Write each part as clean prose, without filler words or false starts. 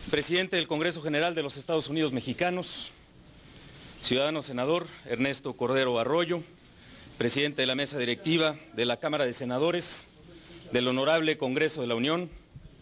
Presidente del Congreso General de los Estados Unidos Mexicanos, ciudadano senador Ernesto Cordero Arroyo, presidente de la mesa directiva de la Cámara de Senadores del Honorable Congreso de la Unión,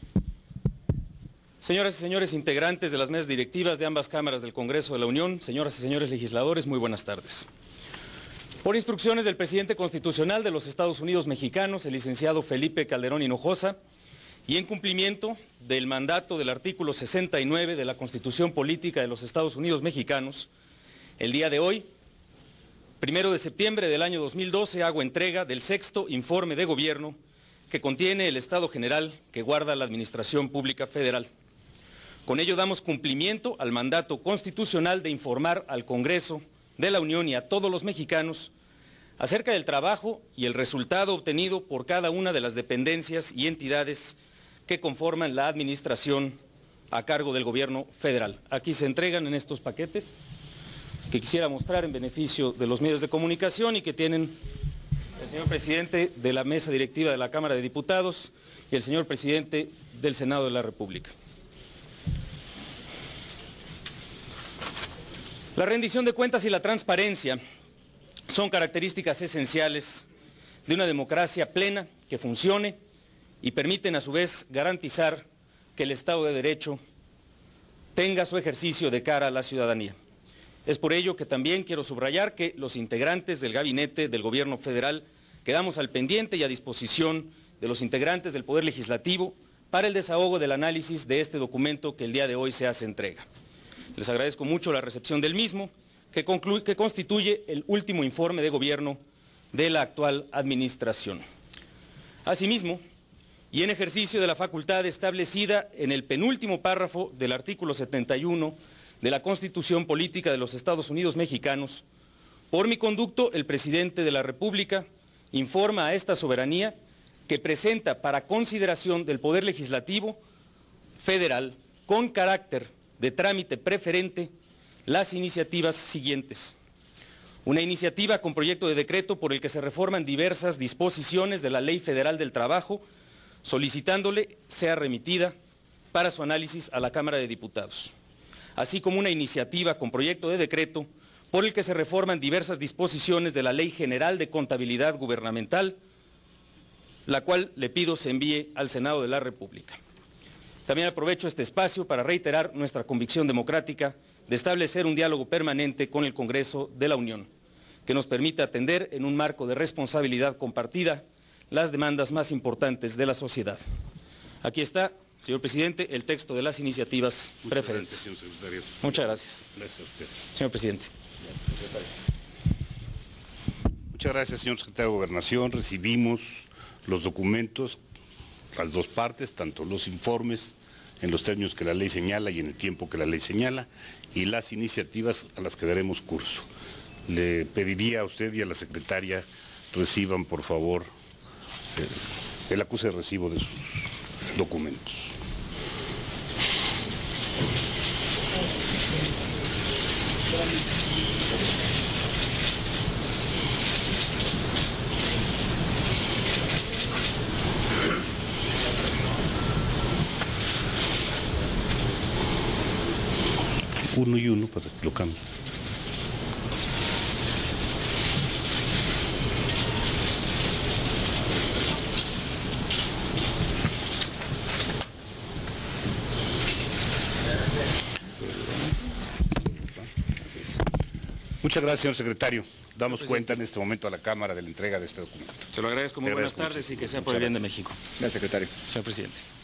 señoras y señores integrantes de las mesas directivas de ambas cámaras del Congreso de la Unión, señoras y señores legisladores, muy buenas tardes. Por instrucciones del presidente constitucional de los Estados Unidos Mexicanos, el licenciado Felipe Calderón Hinojosa, y en cumplimiento del mandato del artículo 69 de la Constitución Política de los Estados Unidos Mexicanos, el día de hoy, 1 de septiembre del año 2012, hago entrega del sexto informe de gobierno que contiene el Estado General que guarda la Administración Pública Federal. Con ello damos cumplimiento al mandato constitucional de informar al Congreso de la Unión y a todos los mexicanos acerca del trabajo y el resultado obtenido por cada una de las dependencias y entidades que conforman la administración a cargo del gobierno federal. Aquí se entregan en estos paquetes que quisiera mostrar en beneficio de los medios de comunicación y que tienen el señor presidente de la mesa directiva de la Cámara de Diputados y el señor presidente del Senado de la República. La rendición de cuentas y la transparencia son características esenciales de una democracia plena que funcione y permiten a su vez garantizar que el Estado de Derecho tenga su ejercicio de cara a la ciudadanía. Es por ello que también quiero subrayar que los integrantes del gabinete del gobierno federal quedamos al pendiente y a disposición de los integrantes del Poder Legislativo para el desahogo del análisis de este documento que el día de hoy se hace entrega. Les agradezco mucho la recepción del mismo, que constituye el último informe de gobierno de la actual administración. Asimismo, y en ejercicio de la facultad establecida en el penúltimo párrafo del artículo 71 de la Constitución Política de los Estados Unidos Mexicanos, por mi conducto, el presidente de la República informa a esta soberanía que presenta para consideración del Poder Legislativo Federal, con carácter de trámite preferente, las iniciativas siguientes. Una iniciativa con proyecto de decreto por el que se reforman diversas disposiciones de la Ley Federal del Trabajo, solicitándole sea remitida para su análisis a la Cámara de Diputados, así como una iniciativa con proyecto de decreto por el que se reforman diversas disposiciones de la Ley General de Contabilidad Gubernamental, la cual le pido se envíe al Senado de la República. También aprovecho este espacio para reiterar nuestra convicción democrática de establecer un diálogo permanente con el Congreso de la Unión, que nos permita atender en un marco de responsabilidad compartida las demandas más importantes de la sociedad. Aquí está, señor presidente, el texto de las iniciativas preferentes. Gracias, señor secretario. Muchas gracias. Gracias a usted. Señor presidente. Muchas gracias, señor secretario de Gobernación. Recibimos los documentos, las dos partes, tanto los informes en los términos que la ley señala y en el tiempo que la ley señala, y las iniciativas a las que daremos curso. Le pediría a usted y a la secretaria reciban, por favor, el acuse de recibo de sus documentos. Uno y uno para que lo cambie. Muchas gracias, señor secretario. Damos cuenta en este momento a la Cámara de la entrega de este documento. Se lo agradezco, muy buenas tardes y que sea por el bien de México. Gracias, secretario. Señor presidente.